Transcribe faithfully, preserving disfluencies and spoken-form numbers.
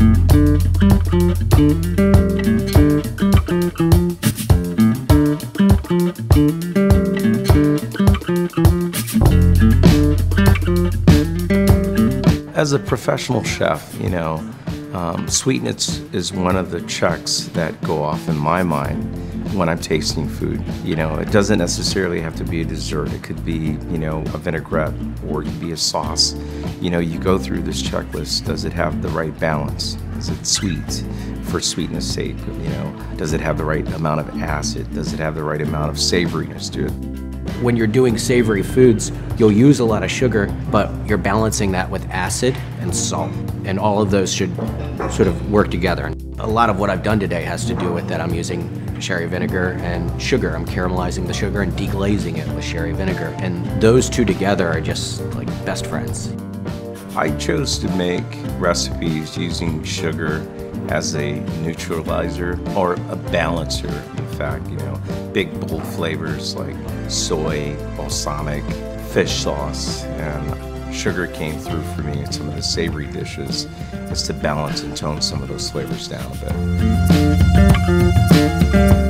As a professional chef, you know, um, sweetness is one of the checks that go off in my mind when I'm tasting food. You know, it doesn't necessarily have to be a dessert. It could be, you know, a vinaigrette, or it could be a sauce. You know, you go through this checklist. Does it have the right balance? Is it sweet for sweetness sake? You know, does it have the right amount of acid? Does it have the right amount of savoriness to it? When you're doing savory foods, you'll use a lot of sugar, but you're balancing that with acid and salt. And all of those should sort of work together. A lot of what I've done today has to do with that. I'm using sherry vinegar and sugar. I'm caramelizing the sugar and deglazing it with sherry vinegar. And those two together are just like best friends. I chose to make recipes using sugar as a neutralizer or a balancer. In fact, you know, big bold flavors like soy, balsamic, fish sauce, and sugar came through for me in some of the savory dishes just to balance and tone some of those flavors down a bit.